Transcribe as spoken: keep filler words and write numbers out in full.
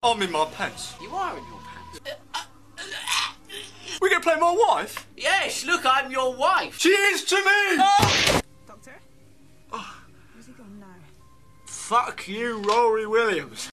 I'm in my pants. You are in your pants. We're gonna play my wife? Yes, look, I'm your wife. She is to me! Oh. Doctor? Oh. Where's he gone now? Fuck you, Rory Williams.